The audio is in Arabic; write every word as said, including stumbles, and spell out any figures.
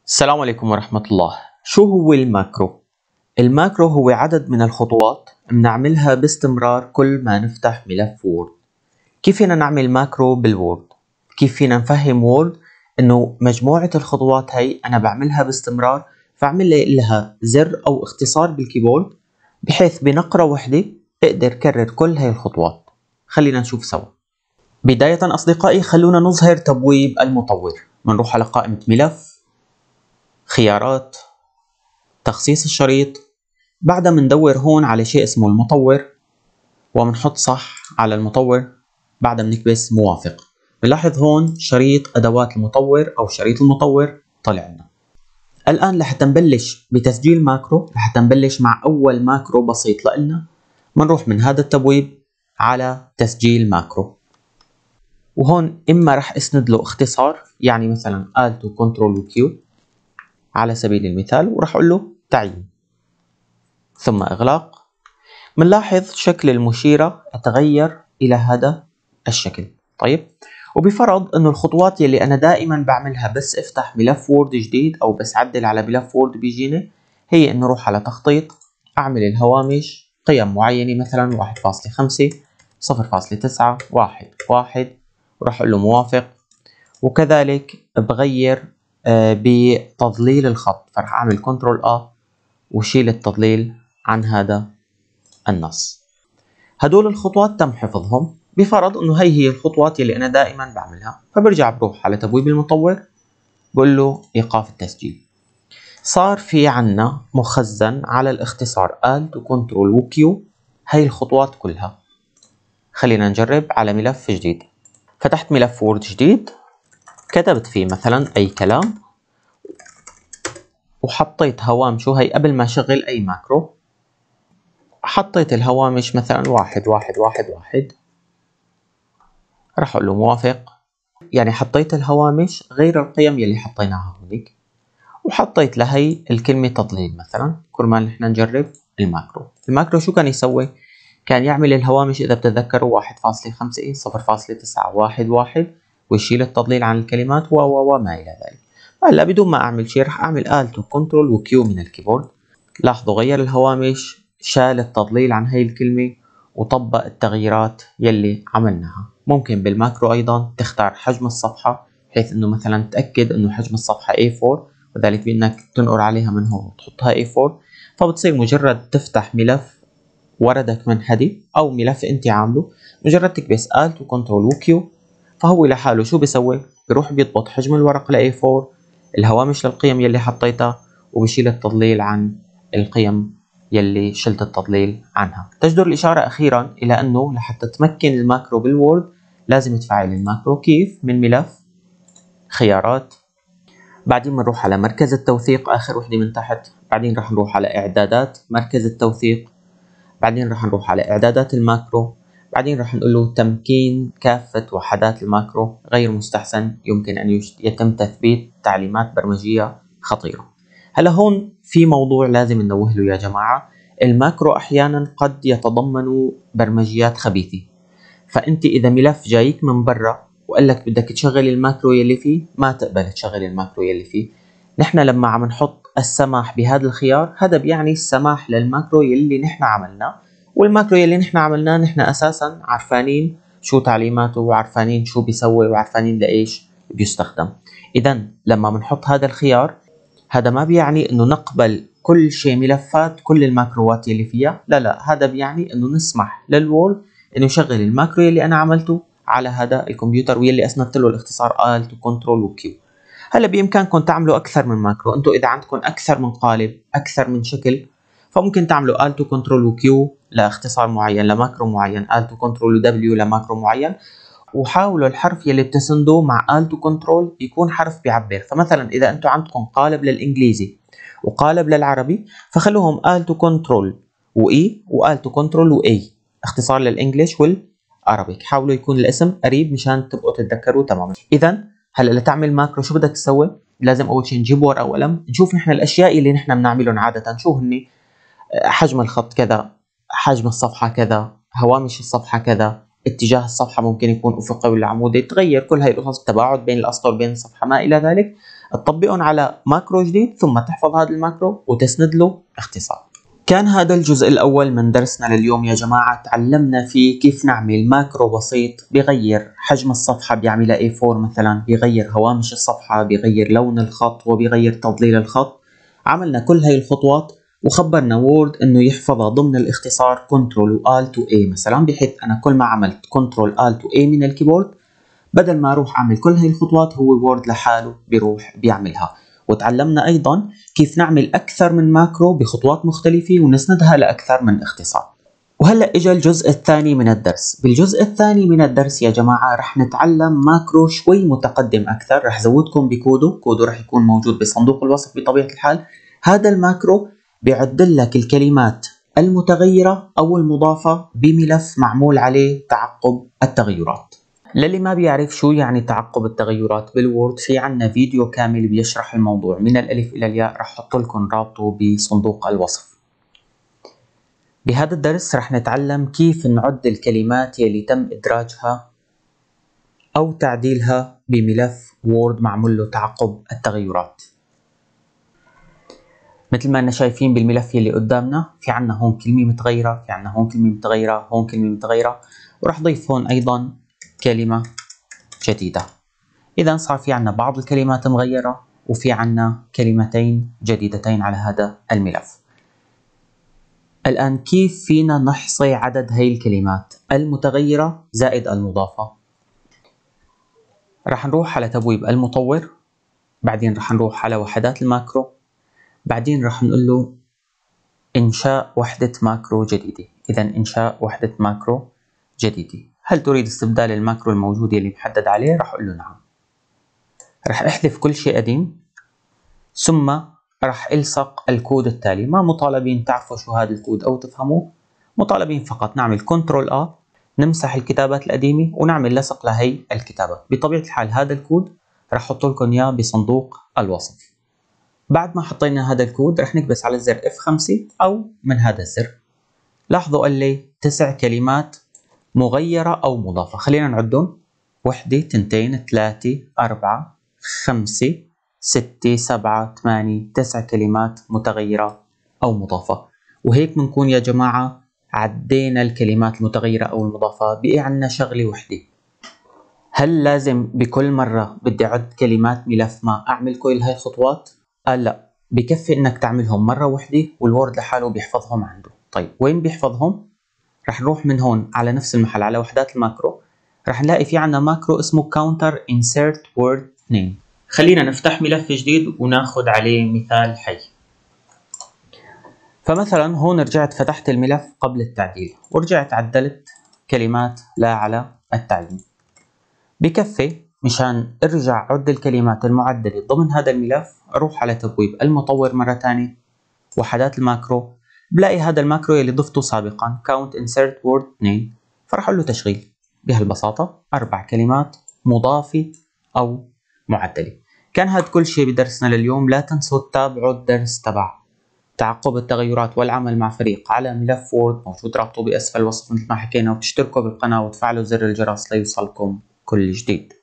السلام عليكم ورحمة الله. شو هو الماكرو؟ الماكرو هو عدد من الخطوات بنعملها باستمرار كل ما نفتح ملف وورد. كيف فينا نعمل ماكرو بالوورد؟ كيف فينا نفهم وورد انه مجموعة الخطوات هي انا بعملها باستمرار، فاعمل لها زر او اختصار بالكيبورد بحيث بنقرة وحدة اقدر كرر كل هاي الخطوات. خلينا نشوف سوا. بداية اصدقائي خلونا نظهر تبويب المطور. بنروح على قائمة ملف، خيارات، تخصيص الشريط. بعدها بندور هون على شيء اسمه المطور وبنحط صح على المطور. بعدها بنكبس موافق. بنلاحظ هون شريط ادوات المطور او شريط المطور طلع لنا. الان لحتى نبلش بتسجيل ماكرو، لحتى نبلش مع اول ماكرو بسيط لنا، بنروح من هذا التبويب على تسجيل ماكرو، وهون اما رح اسند له اختصار، يعني مثلا Alt و Ctrl و Q على سبيل المثال، ورح اقول له تعيين ثم اغلاق. بنلاحظ شكل المشيرة تغير الى هذا الشكل. طيب، وبفرض انه الخطوات يلي انا دائما بعملها بس افتح ملف وورد جديد او بس عدل على ملف وورد بيجيني، هي انه اروح على تخطيط، اعمل الهوامش قيم معينة مثلا واحد فاصلة خمسة، صفر فاصلة تسعة، واحد، واحد، وراح اقول له موافق. وكذلك بغير بتظليل الخط، فرح اعمل كنترول ا وشيل التظليل عن هذا النص. هدول الخطوات تم حفظهم بفرض انه هي هي الخطوات اللي انا دائما بعملها، فبرجع بروح على تبويب المطور بقول له ايقاف التسجيل. صار في عنا مخزن على الاختصار Alt و Ctrl و Q هي الخطوات كلها. خلينا نجرب على ملف جديد. فتحت ملف وورد جديد، كتبت فيه مثلا اي كلام وحطيت هوامشه هي قبل ما اشغل اي ماكرو. حطيت الهوامش مثلا واحد واحد واحد واحد، راح اقول له موافق. يعني حطيت الهوامش غير القيم يلي حطيناها هونيك، وحطيت لهي الكلمة تضليل مثلا كرمال نحن نجرب الماكرو. الماكرو شو كان يسوي؟ كان يعمل الهوامش اذا بتتذكروا واحد فاصلة خمسة، صفر فاصلة تسعة، واحد، واحد، ويشيل التضليل عن الكلمات و و وما الى ذلك. هلا بدون ما اعمل شيء رح اعمل Alt و Ctrl و Q من الكيبورد. لاحظوا غير الهوامش، شال التضليل عن هي الكلمة، وطبق التغييرات يلي عملناها. ممكن بالماكرو ايضا تختار حجم الصفحة، بحيث انه مثلا تأكد انه حجم الصفحة إيه فور، وذلك بانك تنقر عليها من هون وتحطها إيه فور، فبتصير مجرد تفتح ملف وردك منحدي او ملف انت عامله، مجرد تكبس Alt و Ctrl و Q، فهو لحاله شو بيسوي؟ بيروح بيضبط حجم الورق ل إيه فور، الهوامش للقيم يلي حطيتها، وبشيل التضليل عن القيم يلي شلت التضليل عنها. تجدر الإشارة أخيرا إلى أنه لحتى تمكن الماكرو بالوورد لازم تفعل الماكرو. كيف؟ من ملف، خيارات، بعدين بنروح على مركز التوثيق آخر وحدة من تحت، بعدين راح نروح على إعدادات مركز التوثيق، بعدين راح نروح على إعدادات الماكرو، بعدين راح نقول له تمكين كافة وحدات الماكرو غير مستحسن، يمكن أن يتم تثبيت تعليمات برمجية خطيرة. هلا هون في موضوع لازم ننوه له يا جماعة. الماكرو أحيانا قد يتضمن برمجيات خبيثة، فأنت إذا ملف جايك من برا وقال لك بدك تشغل الماكرو يلي فيه، ما تقبل تشغل الماكرو يلي فيه. نحن لما عم نحط السماح بهذا الخيار، هذا بيعني السماح للماكرو يلي نحن عملناه، والماكرو يلي نحن عملناه نحن أساسا عارفانين شو تعليماته وعارفانين شو بيسوي وعارفانين لإيش بيستخدم. إذا لما بنحط هذا الخيار، هذا ما بيعني انه نقبل كل شيء ملفات كل الماكروات يلي فيها، لا لا، هذا بيعني انه نسمح للوورد انه يشغل الماكرو يلي انا عملته على هذا الكمبيوتر ويلي اسندت له الاختصار Alt و Ctrl و Q. هلا بامكانكم تعملوا اكثر من ماكرو. انتم اذا عندكم اكثر من قالب، اكثر من شكل، فممكن تعملوا Alt و Ctrl و Q لاختصار معين لماكرو معين، Alt و Ctrl و W لماكرو معين، وحاولوا الحرف يلي بتسندوه مع Alt و Ctrl يكون حرف بيعبر. فمثلا إذا أنتم عندكم قالب للإنجليزي وقالب للعربي، فخلوهم Alt و Ctrl و E و Alt و Ctrl و A، اختصار للإنجليش والعربي. حاولوا يكون الاسم قريب مشان تبقوا تتذكروا تماما. إذا هلا لتعمل ماكرو شو بدك تسوي؟ لازم أول شيء نجيب ورقة وقلم، نشوف نحن الأشياء اللي نحن بنعملهم عادة شو هن. حجم الخط كذا، حجم الصفحة كذا، هوامش الصفحة كذا، اتجاه الصفحة ممكن يكون أفقي ولا عمودي، تغير كل هاي القصص، التباعد بين الأسطر بين الصفحة ما إلى ذلك. تطبقهم على ماكرو جديد ثم تحفظ هذا الماكرو وتسند له اختصار. كان هذا الجزء الأول من درسنا لليوم يا جماعة. تعلمنا فيه كيف نعمل ماكرو بسيط بيغير حجم الصفحة بيعملها إيه فور مثلا، بيغير هوامش الصفحة، بيغير لون الخط، وبيغير تضليل الخط. عملنا كل هاي الخطوات وخبرنا وورد انه يحفظها ضمن الاختصار كنترول وآلت وإي مثلا، بحيث انا كل ما عملت كنترول آلت وإي من الكيبورد بدل ما اروح اعمل كل هاي الخطوات هو وورد لحاله بيروح بيعملها. وتعلمنا ايضا كيف نعمل اكثر من ماكرو بخطوات مختلفة ونسندها لاكثر من اختصار. وهلا اجى الجزء الثاني من الدرس. بالجزء الثاني من الدرس يا جماعة رح نتعلم ماكرو شوي متقدم اكثر، رح زودكم بكودو، كودو رح يكون موجود بصندوق الوصف بطبيعة الحال. هذا الماكرو بيعدل لك الكلمات المتغيرة او المضافة بملف معمول عليه تعقب التغيرات. للي ما بيعرف شو يعني تعقب التغيرات بالوورد، في عنا فيديو كامل بيشرح الموضوع من الألف إلى الياء، رح أحط لكم رابطه بصندوق الوصف. بهذا الدرس رح نتعلم كيف نعد الكلمات يلي تم إدراجها أو تعديلها بملف وورد معمول له تعقب التغيرات. مثل ما أننا شايفين بالملف يلي قدامنا في عنا هون كلمة متغيرة، في عنا هون كلمة متغيرة، هون كلمة متغيرة، ورح ضيف هون أيضا كلمة جديدة. إذا صار في عنا بعض الكلمات مغيرة وفي عنا كلمتين جديدتين على هذا الملف. الآن كيف فينا نحصي عدد هاي الكلمات المتغيرة زائد المضافة؟ رح نروح على تبويب المطور، بعدين رح نروح على وحدات الماكرو، بعدين رح نقول له إنشاء وحدة ماكرو جديدة. إذا إنشاء وحدة ماكرو جديدة. هل تريد استبدال الماكرو الموجود اللي محدد عليه؟ رح أقول له نعم. رح احذف كل شيء قديم ثم رح الصق الكود التالي. ما مطالبين تعرفوا شو هذا الكود او تفهموه، مطالبين فقط نعمل كنترول آ، نمسح الكتابات القديمة ونعمل لصق لهي الكتابات. بطبيعة الحال هذا الكود رح احط لكم اياه بصندوق الوصف. بعد ما حطينا هذا الكود رح نكبس على الزر إف خمسة او من هذا الزر. لاحظوا قال لي تسع كلمات مغيرة او مضافة. خلينا نعدهم: وحدة، تنتين، ثلاثة، أربعة، خمسة، ستة، سبعة، ثمانية، تسع كلمات متغيرة أو مضافة. وهيك بنكون يا جماعة عدينا الكلمات المتغيرة أو المضافة. بقي عنا شغلة وحدة. هل لازم بكل مرة بدي أعد كلمات ملف ما أعمل كل هاي الخطوات؟ قال لا، بكفي إنك تعملهم مرة وحدة والوورد لحاله بيحفظهم عنده. طيب وين بيحفظهم؟ رح نروح من هون على نفس المحل على وحدات الماكرو، رح نلاقي في عنا ماكرو اسمه counter insert word name. خلينا نفتح ملف جديد وناخذ عليه مثال حي. فمثلا هون رجعت فتحت الملف قبل التعديل ورجعت عدلت كلمات لا على التعليم. بكفي مشان ارجع عد الكلمات المعدلة ضمن هذا الملف اروح على تبويب المطور مرة ثانية، وحدات الماكرو، بلاقي هذا الماكرو اللي ضفته سابقا count insert word name، فرح اقول له تشغيل. بهالبساطة اربع كلمات مضافة او معدلة. كان هذا كل شيء بدرسنا لليوم. لا تنسوا تتابعوا الدرس تبع تعقب التغيرات والعمل مع فريق على ملف وورد موجود رابطه بأسفل الوصف مثل ما حكينا، وتشتركوا بالقناة وتفعلوا زر الجرس ليوصلكم كل جديد.